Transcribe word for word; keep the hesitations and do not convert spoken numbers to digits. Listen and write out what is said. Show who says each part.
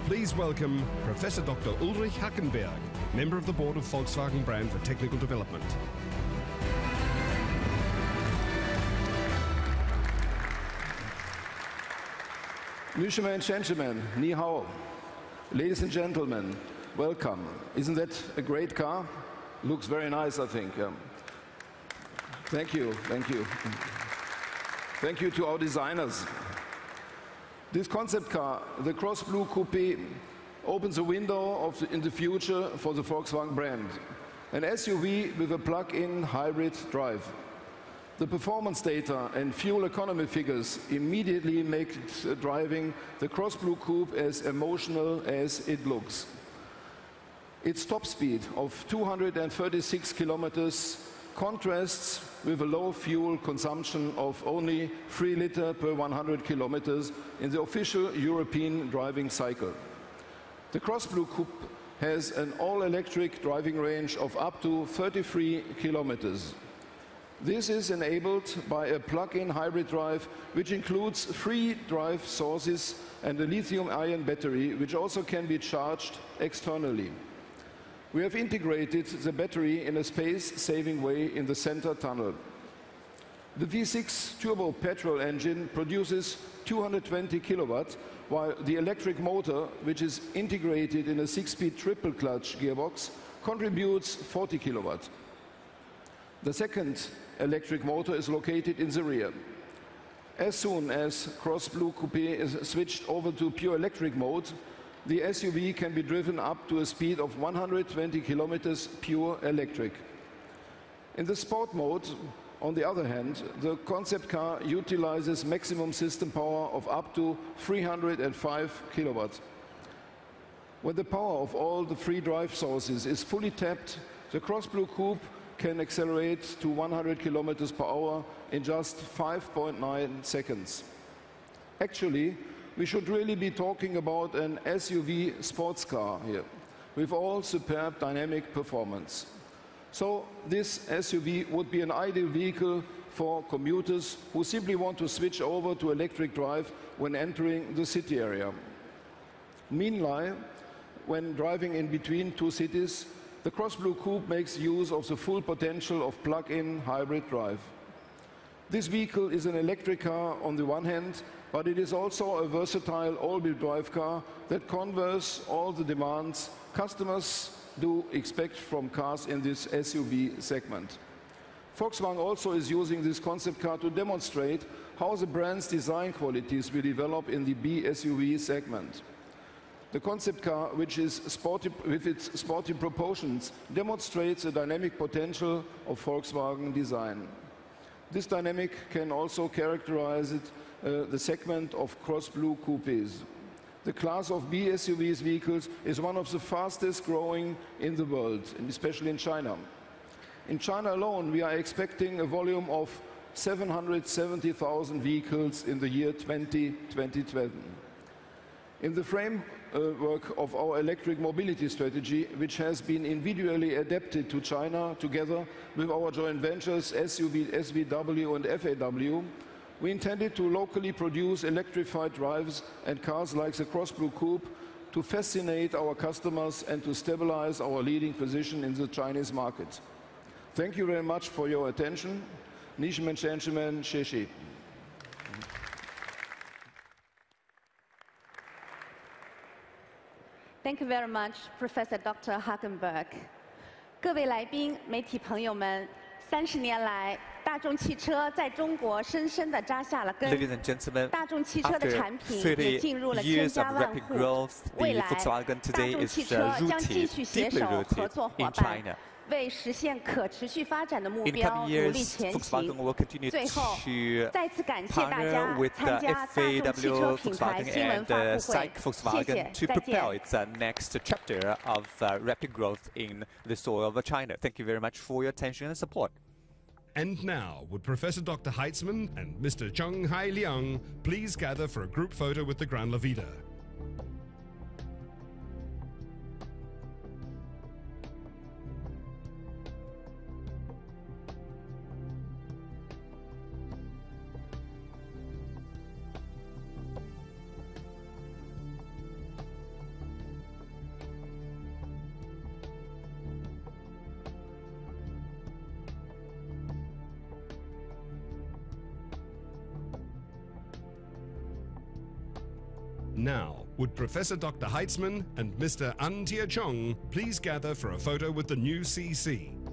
Speaker 1: Please welcome Professor Doctor Ulrich Hackenberg, member of the board of Volkswagen brand for technical development.
Speaker 2: Ladies and gentlemen, ni hao. Ladies and gentlemen, welcome. Isn't that a great car? Looks very nice, I think. Yeah. Thank you, thank you. Thank you to our designers. This concept car, the Cross Blue Coupe, opens a window of the, in the future for the Volkswagen brand. An S U V with a plug-in hybrid drive. The performance data and fuel economy figures immediately make driving the Cross Blue Coupe as emotional as it looks. Its top speed of two hundred thirty-six kilometers contrasts with a low fuel consumption of only three liters per one hundred kilometers in the official European driving cycle. The Cross Blue Coupe has an all-electric driving range of up to thirty-three kilometers. This is enabled by a plug-in hybrid drive, which includes three drive sources and a lithium-ion battery, which also can be charged externally. We have integrated the battery in a space-saving way in the center tunnel. The V six turbo petrol engine produces two hundred twenty kilowatts, while the electric motor, which is integrated in a six-speed triple-clutch gearbox, contributes forty kilowatts. The second electric motor is located in the rear. As soon as Cross Blue Coupe is switched over to pure electric mode, the S U V can be driven up to a speed of one hundred twenty kilometers pure electric. In the sport mode, on the other hand, the concept car utilizes maximum system power of up to three hundred five kilowatts. When the power of all the three drive sources is fully tapped, the Cross Blue Coupe can accelerate to one hundred kilometers per hour in just five point nine seconds. Actually, we should really be talking about an S U V sports car here, with all superb dynamic performance. So this S U V would be an ideal vehicle for commuters who simply want to switch over to electric drive when entering the city area. Meanwhile, when driving in between two cities, the Cross Blue Coupe makes use of the full potential of plug-in hybrid drive. This vehicle is an electric car on the one hand, but it is also a versatile all-wheel drive car that converts all the demands customers do expect from cars in this S U V segment. Volkswagen also is using this concept car to demonstrate how the brand's design qualities will develop in the B S U V segment. The concept car, which is sporty, with its sporty proportions, demonstrates the dynamic potential of Volkswagen design. This dynamic can also characterize it, uh, the segment of Cross Blue Coupes. The class of B S U Vs vehicles is one of the fastest growing in the world, and especially in China. In China alone, we are expecting a volume of seven hundred seventy thousand vehicles in the year twenty twenty-seven. In the framework of our electric mobility strategy, which has been individually adapted to China together with our joint ventures S U V, S V W and F A W, we intended to locally produce electrified drives and cars like the Cross Blue Coupe to fascinate our customers and to stabilize our leading position in the Chinese market. Thank you very much for your attention. Ladies and gentlemen, xie xie.
Speaker 3: Thank you very much, Professor Doctor Hackenberg. 各位来宾、媒体朋友们，三十年来，大众汽车在中国深深地扎下了根。
Speaker 4: Ladies and gentlemen,
Speaker 3: 大众汽车的产品也进入了
Speaker 4: after
Speaker 3: 千
Speaker 4: thirty
Speaker 3: 家
Speaker 4: years
Speaker 3: 万
Speaker 4: of rapid
Speaker 3: 户。
Speaker 4: growth,
Speaker 3: 未
Speaker 4: the
Speaker 3: 来，
Speaker 4: Volkswagen
Speaker 3: 大
Speaker 4: today
Speaker 3: 众
Speaker 4: is
Speaker 3: 汽车
Speaker 4: uh,
Speaker 3: 将继续
Speaker 4: rooted,
Speaker 3: 携
Speaker 4: deeply
Speaker 3: 手合
Speaker 4: rooted
Speaker 3: 作伙
Speaker 4: in
Speaker 3: 伴，
Speaker 4: China.
Speaker 3: 为实现可持续发展的目
Speaker 4: In
Speaker 3: 标
Speaker 4: coming
Speaker 3: 努力
Speaker 4: years,
Speaker 3: 前
Speaker 4: Volkswagen
Speaker 3: 行。
Speaker 4: will continue
Speaker 3: 最后，
Speaker 4: to
Speaker 3: 再次感谢大
Speaker 4: partner
Speaker 3: 家
Speaker 4: with
Speaker 3: 参
Speaker 4: the
Speaker 3: 加大
Speaker 4: F A
Speaker 3: 众汽车
Speaker 4: W
Speaker 3: 品牌
Speaker 4: Volkswagen
Speaker 3: 新闻
Speaker 4: and
Speaker 3: 发
Speaker 4: uh,
Speaker 3: 布
Speaker 4: Psych
Speaker 3: 会。谢
Speaker 4: Volkswagen
Speaker 3: 谢，
Speaker 4: to
Speaker 3: 再
Speaker 4: propel
Speaker 3: 见。
Speaker 4: its uh, next chapter of uh, rapid growth in the soil of China. Thank you very much for your attention and support.
Speaker 1: And now, would Professor Doctor Heitzmann and Mister Zheng Hai Liang please gather for a group photo with the Grand Levita? Now, would Professor Doctor Heitzmann and Mister An Tie Chong please gather for a photo with the new C C?